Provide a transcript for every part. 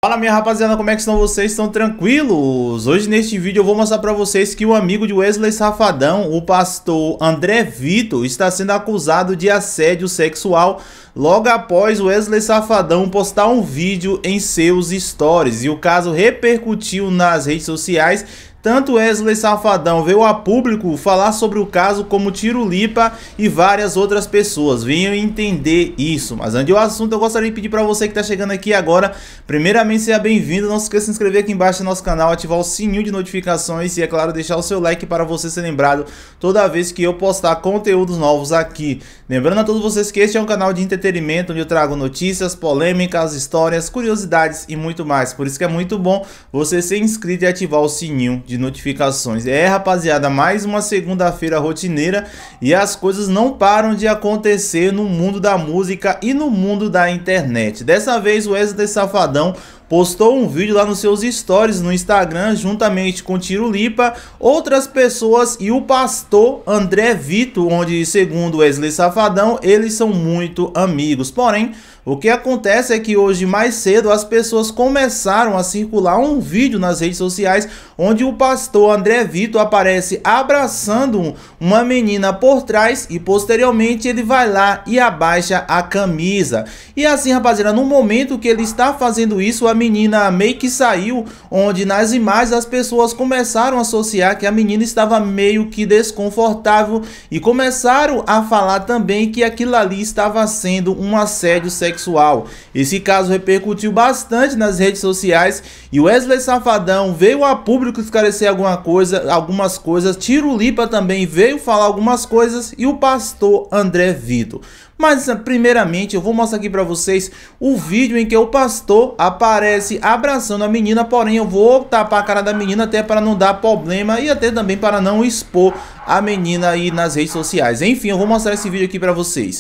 Fala minha rapaziada, como é que estão vocês? Estão tranquilos? Hoje neste vídeo eu vou mostrar pra vocês que o amigo de Wesley Safadão, o pastor André Vitor, está sendo acusado de assédio sexual logo após Wesley Safadão postar um vídeo em seus stories. E o caso repercutiu nas redes sociais. Tanto Wesley Safadão veio a público falar sobre o caso, como Tiro Lipa e várias outras pessoas venham entender isso. Mas antes do assunto, eu gostaria de pedir para você que está chegando aqui agora, primeiramente seja bem-vindo, não se esqueça de se inscrever aqui embaixo no nosso canal, ativar o sininho de notificações e, é claro, deixar o seu like para você ser lembrado toda vez que eu postar conteúdos novos aqui. Lembrando a todos vocês que este é um canal de entretenimento, onde eu trago notícias, polêmicas, histórias, curiosidades e muito mais. Por isso que é muito bom você ser inscrito e ativar o sininho de notificações. Rapaziada, mais uma segunda-feira rotineira e as coisas não param de acontecer no mundo da música e no mundo da internet. Dessa vez o Wesley Safadão postou um vídeo lá nos seus stories no Instagram, juntamente com Tiro Lipa, outras pessoas e o pastor André Vitor, onde, segundo Wesley Safadão, eles são muito amigos. Porém, o que acontece é que hoje mais cedo as pessoas começaram a circular um vídeo nas redes sociais onde o pastor André Vitor aparece abraçando uma menina por trás e posteriormente ele vai lá e abaixa a camisa. E assim, rapaziada, no momento que ele está fazendo isso, a menina meio que saiu, onde nas imagens as pessoas começaram a associar que a menina estava meio que desconfortável e começaram a falar também que aquilo ali estava sendo um assédio sexual. Esse caso repercutiu bastante nas redes sociais e Wesley Safadão veio a público esclarecer algumas coisas, Tiro Lipa também veio falar algumas coisas e o pastor André Vitor. Mas primeiramente eu vou mostrar aqui para vocês o vídeo em que o pastor aparece abraçando a menina, porém eu vou tapar a cara da menina até para não dar problema e até também para não expor a menina aí nas redes sociais. Enfim, eu vou mostrar esse vídeo aqui para vocês.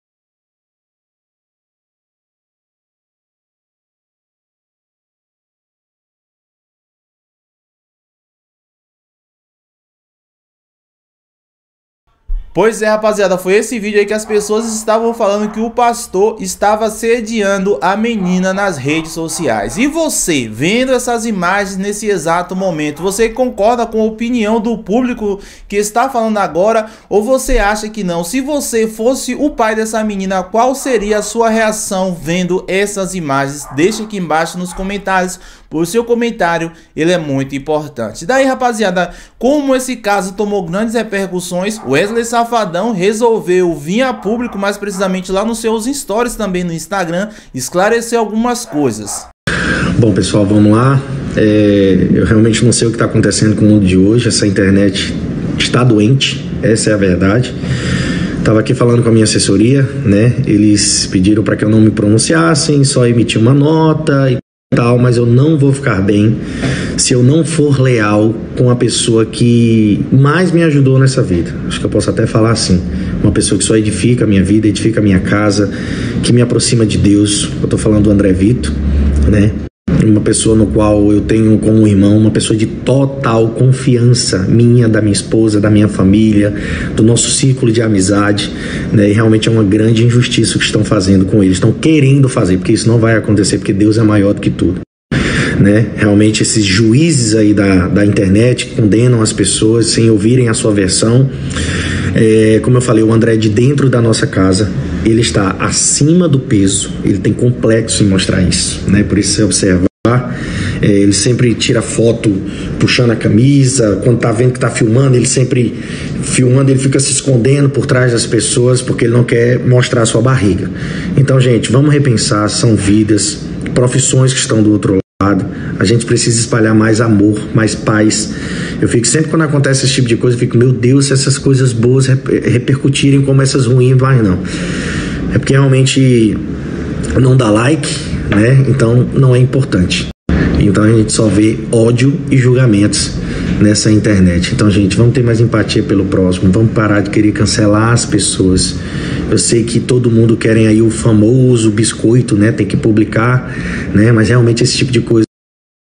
Pois é, rapaziada, foi esse vídeo aí que as pessoas estavam falando que o pastor estava assediando a menina nas redes sociais. E você, vendo essas imagens nesse exato momento, você concorda com a opinião do público que está falando agora ou você acha que não? Se você fosse o pai dessa menina, qual seria a sua reação vendo essas imagens? Deixa aqui embaixo nos comentários, por seu comentário, ele é muito importante. Daí, rapaziada, como esse caso tomou grandes repercussões, Wesley Safadão resolveu vir a público, mais precisamente lá nos seus stories também no Instagram, esclarecer algumas coisas. Bom, pessoal, vamos lá. Eu realmente não sei o que está acontecendo com o mundo de hoje. Essa internet está doente, essa é a verdade. Estava aqui falando com a minha assessoria, né? Eles pediram para que eu não me pronunciassem, só emitir uma nota e tal, mas eu não vou ficar bem se eu não for leal com a pessoa que mais me ajudou nessa vida. Acho que eu posso até falar assim, uma pessoa que só edifica a minha vida, edifica a minha casa, que me aproxima de Deus. Eu tô falando do André Vitor, né? Uma pessoa no qual eu tenho como irmão, uma pessoa de total confiança minha, da minha esposa, da minha família, do nosso círculo de amizade, né? E realmente é uma grande injustiça o que estão fazendo com eles, estão querendo fazer, porque isso não vai acontecer, porque Deus é maior do que tudo, né? Realmente esses juízes aí da internet condenam as pessoas sem ouvirem a sua versão. Como eu falei, o André é de dentro da nossa casa, ele está acima do peso, ele tem complexo em mostrar isso, né? Por isso você observa, ele sempre tira foto puxando a camisa, quando tá vendo que tá filmando, ele sempre filmando, ele fica se escondendo por trás das pessoas porque ele não quer mostrar a sua barriga. Então, gente, vamos repensar, são vidas, profissões que estão do outro lado, a gente precisa espalhar mais amor, mais paz. Eu fico sempre, quando acontece esse tipo de coisa, eu fico, meu Deus, se essas coisas boas repercutirem como essas ruins, vai não. É porque realmente não dá like, né? Então não é importante. Então a gente só vê ódio e julgamentos nessa internet. Então, gente, vamos ter mais empatia pelo próximo, vamos parar de querer cancelar as pessoas. Eu sei que todo mundo quer aí o famoso biscoito, né? Tem que publicar, né? Mas realmente esse tipo de coisa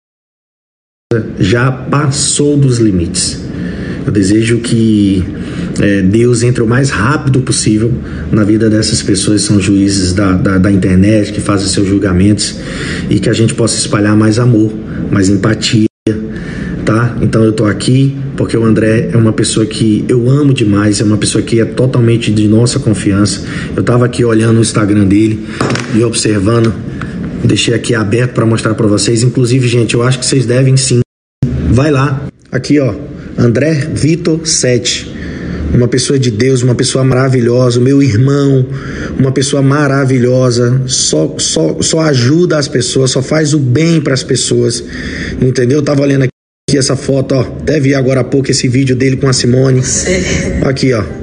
já passou dos limites. Eu desejo que Deus entre o mais rápido possível na vida dessas pessoas que são juízes da internet, que fazem seus julgamentos, e que a gente possa espalhar mais amor, mais empatia, tá? Então eu tô aqui porque o André é uma pessoa que eu amo demais, é uma pessoa que é totalmente de nossa confiança. Eu tava aqui olhando o Instagram dele e observando, deixei aqui aberto para mostrar para vocês. Inclusive, gente, eu acho que vocês devem sim. Vai lá, aqui ó, André Vitor 7, uma pessoa de Deus, uma pessoa maravilhosa, o meu irmão, uma pessoa maravilhosa, só ajuda as pessoas, só faz o bem para as pessoas, entendeu? Eu tava olhando aqui essa foto, ó, até vi agora há pouco esse vídeo dele com a Simone. Aqui, ó,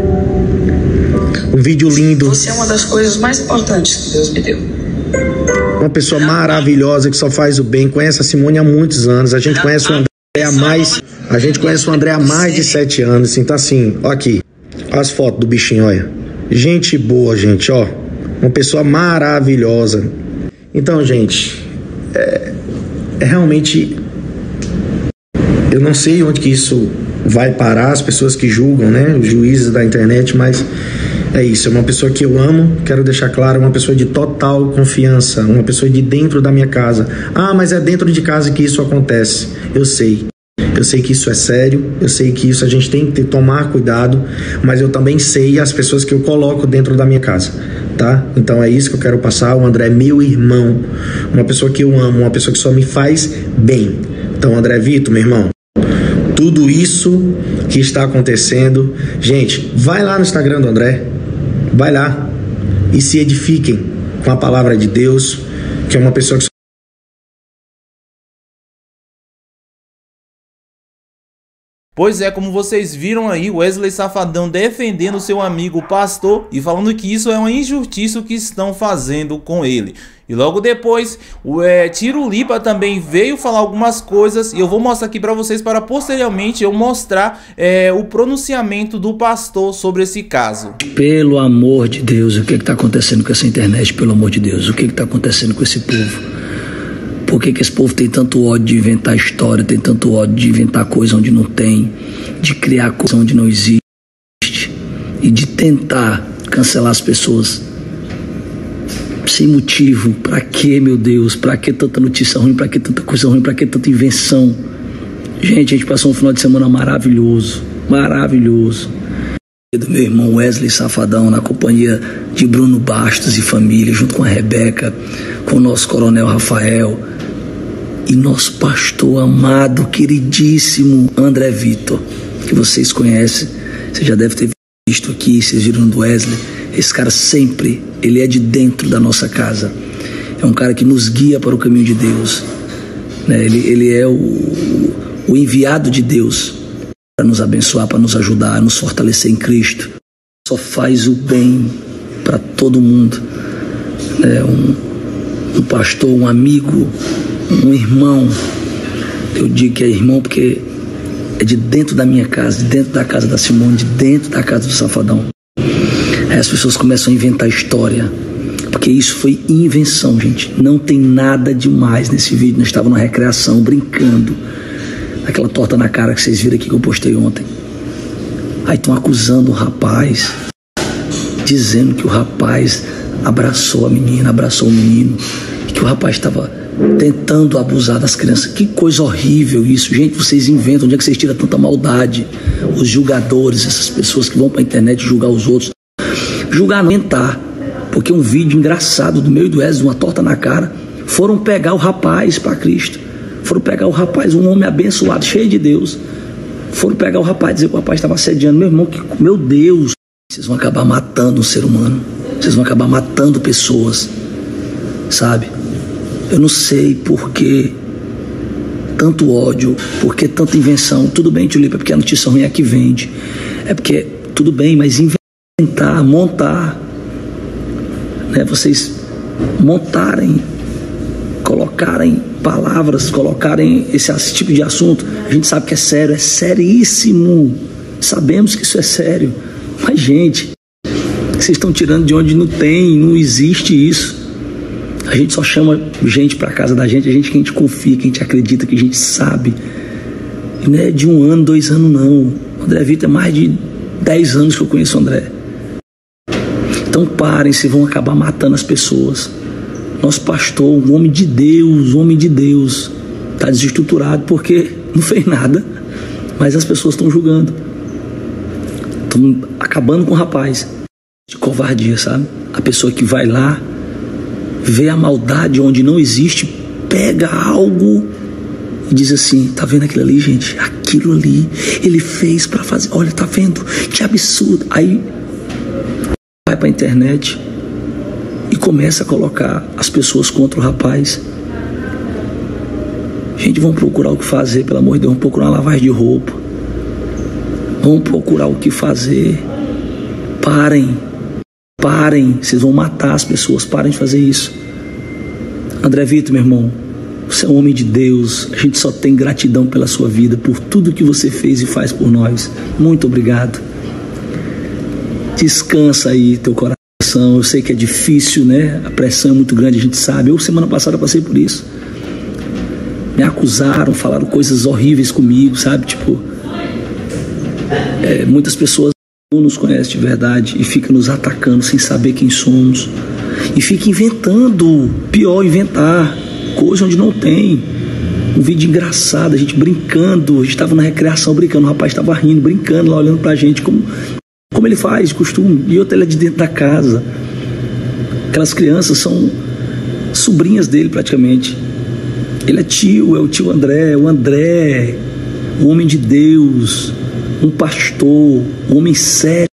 um vídeo lindo. Você é uma das coisas mais importantes que Deus me deu. Uma pessoa maravilhosa que só faz o bem. Conhece a Simone há muitos anos. A gente conhece o André há mais de 7 anos. Então assim, ó aqui, as fotos do bichinho, olha. Gente boa, gente, ó. Uma pessoa maravilhosa. Então, gente, é realmente, eu não sei onde que isso vai parar, as pessoas que julgam, né, os juízes da internet, mas é isso, é uma pessoa que eu amo, quero deixar claro, uma pessoa de total confiança, uma pessoa de dentro da minha casa. Ah, mas é dentro de casa que isso acontece. Eu sei que isso é sério, eu sei que isso a gente tem que tomar cuidado, mas eu também sei as pessoas que eu coloco dentro da minha casa, tá? Então é isso que eu quero passar. O André é meu irmão, uma pessoa que eu amo, uma pessoa que só me faz bem. Então, André Vitor, meu irmão, tudo isso que está acontecendo, gente, vai lá no Instagram do André, vai lá e se edifiquem com a palavra de Deus, que é uma pessoa que... Pois é, como vocês viram aí, Wesley Safadão defendendo seu amigo pastor e falando que isso é uma injustiça que estão fazendo com ele. E logo depois, o Tiro Lipa também veio falar algumas coisas e eu vou mostrar aqui para vocês para posteriormente eu mostrar o pronunciamento do pastor sobre esse caso. Pelo amor de Deus, o que está acontecendo com essa internet? Pelo amor de Deus, o que está acontecendo com esse povo? Por que esse povo tem tanto ódio de inventar história, tem tanto ódio de inventar coisa onde não tem, de criar coisa onde não existe e de tentar cancelar as pessoas sem motivo? Pra que, meu Deus? Pra que tanta notícia ruim? Pra que tanta coisa ruim? Pra que tanta invenção? Gente, a gente passou um final de semana maravilhoso, maravilhoso. Do meu irmão Wesley Safadão, na companhia de Bruno Bastos e família, junto com a Rebeca, com o nosso coronel Rafael e nosso pastor amado, queridíssimo André Vitor, que vocês conhecem, você já deve ter visto aqui, vocês viram do Wesley. Esse cara sempre, ele é de dentro da nossa casa, é um cara que nos guia para o caminho de Deus, né? Ele é o enviado de Deus para nos abençoar, para nos ajudar, a nos fortalecer em Cristo. Só faz o bem para todo mundo, né? Um pastor, um amigo, um irmão. Eu digo que é irmão porque é de dentro da minha casa, de dentro da casa da Simone, de dentro da casa do Safadão. Aí as pessoas começam a inventar história, porque isso foi invenção, gente. Não tem nada demais nesse vídeo. Nós estávamos na recreação, brincando. Aquela torta na cara que vocês viram aqui que eu postei ontem. Aí estão acusando o rapaz, dizendo que o rapaz abraçou a menina, abraçou o menino, e que o rapaz estava tentando abusar das crianças. Que coisa horrível isso, gente. Vocês inventam. Onde é que vocês tiram tanta maldade? Os julgadores, essas pessoas que vão para a internet julgar os outros. Julgar não, mentar. Porque um vídeo engraçado do meu e do Wesley, uma torta na cara, foram pegar o rapaz para Cristo. Foram pegar o rapaz, um homem abençoado, cheio de Deus. Foram pegar o rapaz, dizer que o rapaz estava assediando. Meu irmão, meu Deus, vocês vão acabar matando um ser humano. Vocês vão acabar matando pessoas, sabe? Eu não sei por que tanto ódio, por que tanta invenção. Tudo bem, Tio Lipa, é porque a notícia ruim é que vende. É porque, tudo bem, mas inventar, montar, né? Vocês montarem, colocarem palavras, colocarem esse tipo de assunto, a gente sabe que é sério, é seríssimo, sabemos que isso é sério, mas gente, vocês estão tirando de onde não tem, não existe isso. A gente só chama gente para casa da gente, a gente que a gente confia, que a gente acredita, que a gente sabe. E não é de 1 ano, 2 anos não. O André Vitor é mais de 10 anos que eu conheço o André. Então parem, vocês vão acabar matando as pessoas. Nosso pastor, um homem de Deus, está desestruturado porque não fez nada, mas as pessoas estão julgando. Estão acabando com o rapaz. De covardia, sabe? A pessoa que vai lá, vê a maldade onde não existe, pega algo e diz assim: tá vendo aquilo ali, gente? Aquilo ali ele fez para fazer. Olha, tá vendo? Que absurdo. Aí vai pra internet e começa a colocar as pessoas contra o rapaz. Gente, vamos procurar o que fazer, pelo amor de Deus. Vamos procurar uma lavagem de roupa. Vamos procurar o que fazer. Parem, vocês vão matar as pessoas. Parem de fazer isso. André Vitor, meu irmão, você é um homem de Deus. A gente só tem gratidão pela sua vida, por tudo que você fez e faz por nós. Muito obrigado. Descansa aí teu coração. Eu sei que é difícil, né? A pressão é muito grande, a gente sabe. Eu semana passada passei por isso. Me acusaram, falaram coisas horríveis comigo, sabe? Tipo, muitas pessoas não nos conhecem de verdade e ficam nos atacando sem saber quem somos. E fica inventando, pior, inventar coisa onde não tem. Um vídeo engraçado, a gente brincando, a gente estava na recreação brincando, o rapaz estava rindo, brincando lá, olhando pra gente, como ele faz, costume. E outra, ele é de dentro da casa. Aquelas crianças são sobrinhas dele praticamente. Ele é o tio André, o homem de Deus, um pastor, um homem sério.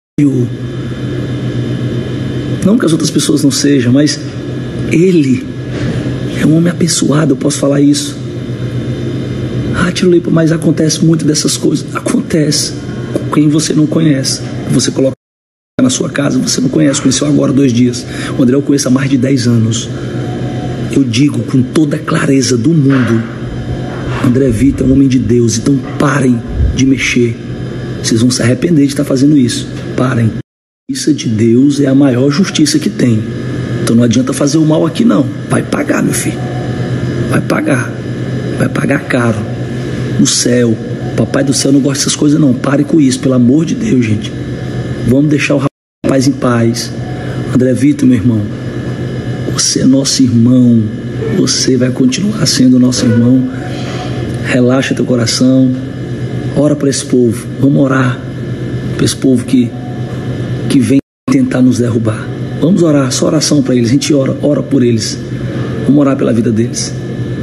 Não que as outras pessoas não sejam, mas ele é um homem abençoado, eu posso falar isso. Tiro Lipa, mas acontece muito dessas coisas. Acontece com quem você não conhece. Você coloca na sua casa, você não conhece, conheceu agora 2 dias. O André eu conheço há mais de 10 anos. Eu digo com toda a clareza do mundo: André Vitor é um homem de Deus. Então parem de mexer. Vocês vão se arrepender de estar fazendo isso. Parem. A justiça de Deus é a maior justiça que tem. Então não adianta fazer o mal aqui não. Vai pagar, meu filho. Vai pagar caro. No céu. Papai do céu não gosta dessas coisas não. Pare com isso, pelo amor de Deus, gente. Vamos deixar o rapaz em paz. André Vitor, meu irmão, você é nosso irmão. Você vai continuar sendo nosso irmão. Relaxa teu coração. Ora para esse povo. Vamos orar para esse povo que vem tentar nos derrubar. Vamos orar, só oração para eles. A gente ora por eles. Vamos orar pela vida deles.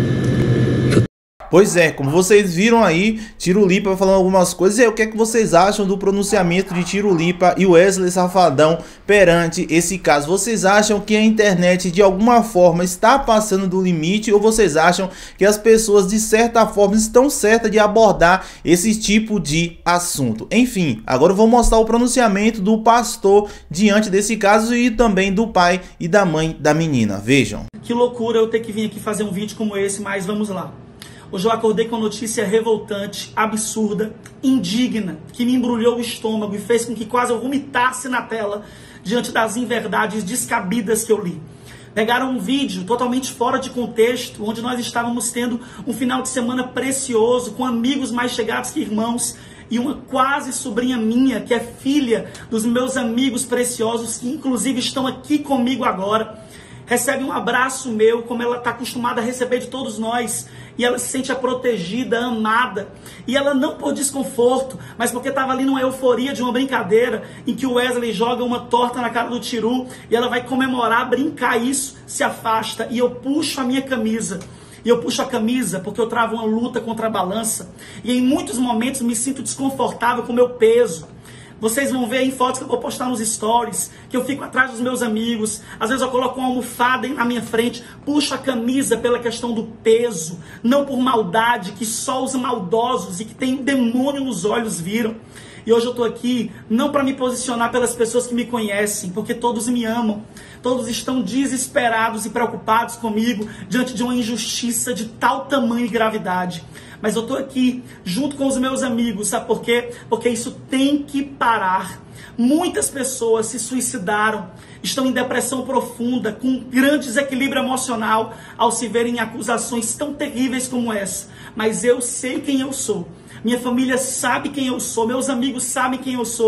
Pois é, como vocês viram aí, Tiro Lipa falando algumas coisas. E aí, o que é que vocês acham do pronunciamento de Tiro Lipa e Wesley Safadão perante esse caso? Vocês acham que a internet de alguma forma está passando do limite, ou vocês acham que as pessoas de certa forma estão certas de abordar esse tipo de assunto? Enfim, agora eu vou mostrar o pronunciamento do pastor diante desse caso e também do pai e da mãe da menina. Vejam. Que loucura eu ter que vir aqui fazer um vídeo como esse, mas vamos lá. Hoje eu acordei com uma notícia revoltante, absurda, indigna, que me embrulhou o estômago e fez com que quase eu vomitasse na tela diante das inverdades descabidas que eu li. Pegaram um vídeo totalmente fora de contexto, onde nós estávamos tendo um final de semana precioso, com amigos mais chegados que irmãos, e uma quase sobrinha minha, que é filha dos meus amigos preciosos, que inclusive estão aqui comigo agora, recebe um abraço meu, como ela está acostumada a receber de todos nós, e ela se sente protegida, amada, e ela não por desconforto, mas porque estava ali numa euforia de uma brincadeira, em que o Wesley joga uma torta na cara do Tiru, e ela vai comemorar, brincar isso, se afasta, e eu puxo a minha camisa. E eu puxo a camisa porque eu travo uma luta contra a balança, e em muitos momentos me sinto desconfortável com o meu peso. Vocês vão ver em fotos que eu vou postar nos stories, que eu fico atrás dos meus amigos, às vezes eu coloco uma almofada na minha frente, puxo a camisa pela questão do peso, não por maldade, que só os maldosos e que tem demônio nos olhos viram. E hoje eu estou aqui não para me posicionar pelas pessoas que me conhecem, porque todos me amam, todos estão desesperados e preocupados comigo diante de uma injustiça de tal tamanho e gravidade. Mas eu estou aqui junto com os meus amigos, sabe por quê? Porque isso tem que parar. Muitas pessoas se suicidaram, estão em depressão profunda, com grande desequilíbrio emocional, ao se verem acusações tão terríveis como essa. Mas eu sei quem eu sou. Minha família sabe quem eu sou, meus amigos sabem quem eu sou.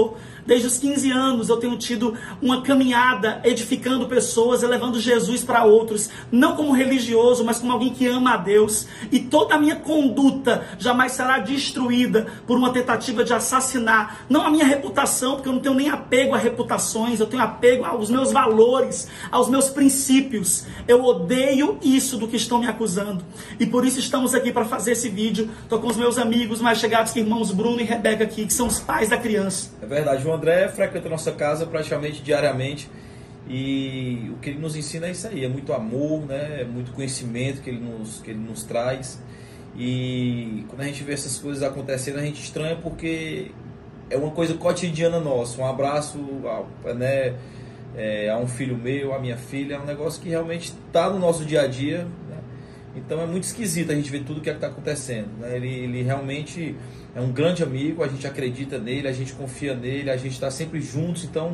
Desde os 15 anos eu tenho tido uma caminhada edificando pessoas, elevando Jesus para outros, não como religioso, mas como alguém que ama a Deus. E toda a minha conduta jamais será destruída por uma tentativa de assassinar, não a minha reputação, porque eu não tenho nem apego a reputações, eu tenho apego aos meus valores, aos meus princípios. Eu odeio isso do que estão me acusando. E por isso estamos aqui para fazer esse vídeo. Estou com os meus amigos mais chegados que irmãos Bruno e Rebeca aqui, que são os pais da criança. É verdade, o André frequenta a nossa casa praticamente diariamente. E o que ele nos ensina é isso aí, é muito amor, né? É muito conhecimento que ele nos traz. E quando a gente vê essas coisas acontecendo, a gente estranha porque é uma coisa cotidiana nossa. Um abraço, né, a um filho meu, a minha filha, é um negócio que realmente está no nosso dia a dia, né? Então é muito esquisito a gente ver tudo o que está acontecendo, né? Ele realmente é um grande amigo, a gente acredita nele, a gente confia nele, a gente está sempre juntos. Então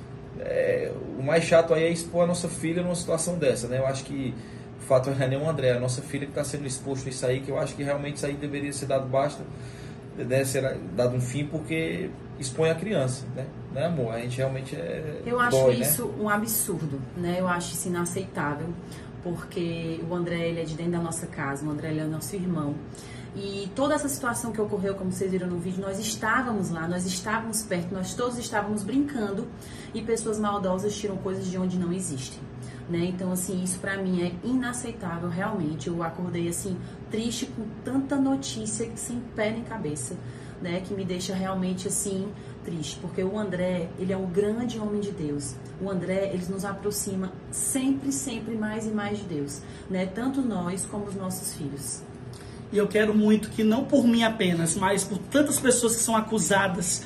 o mais chato aí é expor a nossa filha numa situação dessa, né? Eu acho que o fato é nem o André, a nossa filha que está sendo exposto a isso aí, que eu acho que realmente isso aí deveria ser dado basta, deve ser dado um fim, porque expõe a criança, né, amor? A gente realmente eu acho dói, isso, né? Um absurdo, né? Eu acho isso inaceitável, porque o André, ele é de dentro da nossa casa, o André, ele é nosso irmão. E toda essa situação que ocorreu, como vocês viram no vídeo, nós estávamos lá, nós estávamos perto, nós todos estávamos brincando, e pessoas maldosas tiram coisas de onde não existem, né? Então, assim, isso pra mim é inaceitável, realmente. Eu acordei, assim, triste com tanta notícia, sem pé nem cabeça, né? Que me deixa realmente, assim, triste. Porque o André, ele é um grande homem de Deus. O André, ele nos aproxima sempre, sempre mais e mais de Deus, né? Tanto nós como os nossos filhos. E eu quero muito que, não por mim apenas, mas por tantas pessoas que são acusadas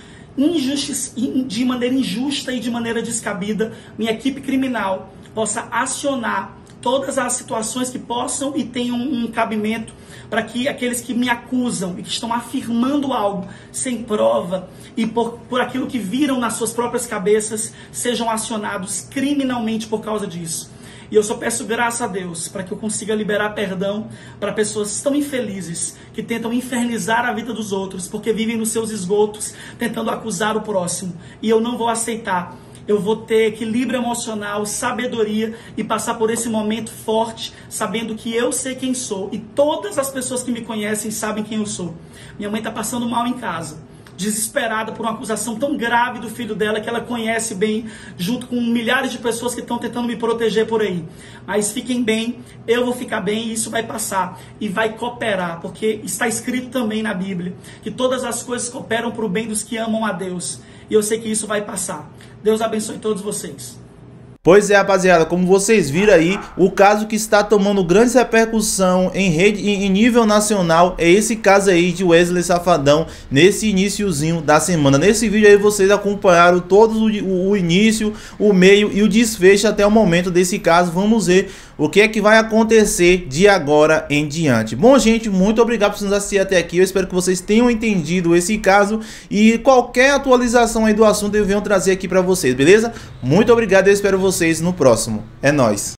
de maneira injusta e de maneira descabida, minha equipe criminal possa acionar todas as situações que possam e tenham um cabimento, para que aqueles que me acusam e que estão afirmando algo sem prova e por aquilo que viram nas suas próprias cabeças, sejam acionados criminalmente por causa disso. E eu só peço graça a Deus para que eu consiga liberar perdão para pessoas tão infelizes, que tentam infernizar a vida dos outros, porque vivem nos seus esgotos, tentando acusar o próximo. E eu não vou aceitar. Eu vou ter equilíbrio emocional, sabedoria e passar por esse momento forte, sabendo que eu sei quem sou. E todas as pessoas que me conhecem sabem quem eu sou. Minha mãe está passando mal em casa, desesperada por uma acusação tão grave do filho dela, que ela conhece bem, junto com milhares de pessoas que estão tentando me proteger por aí. Mas fiquem bem, eu vou ficar bem, e isso vai passar e vai cooperar, porque está escrito também na Bíblia que todas as coisas cooperam para o bem dos que amam a Deus, e eu sei que isso vai passar. Deus abençoe todos vocês. Pois é, rapaziada, como vocês viram aí, o caso que está tomando grande repercussão em rede, em nível nacional, é esse caso aí de Wesley Safadão, nesse iniciozinho da semana. Nesse vídeo aí vocês acompanharam todo o início, o meio e o desfecho até o momento desse caso. Vamos ver o que é que vai acontecer de agora em diante. Bom, gente, muito obrigado por nos assistir até aqui. Eu espero que vocês tenham entendido esse caso, e qualquer atualização aí do assunto eu venho trazer aqui para vocês, beleza? Muito obrigado, eu espero vocês no próximo. É nóis!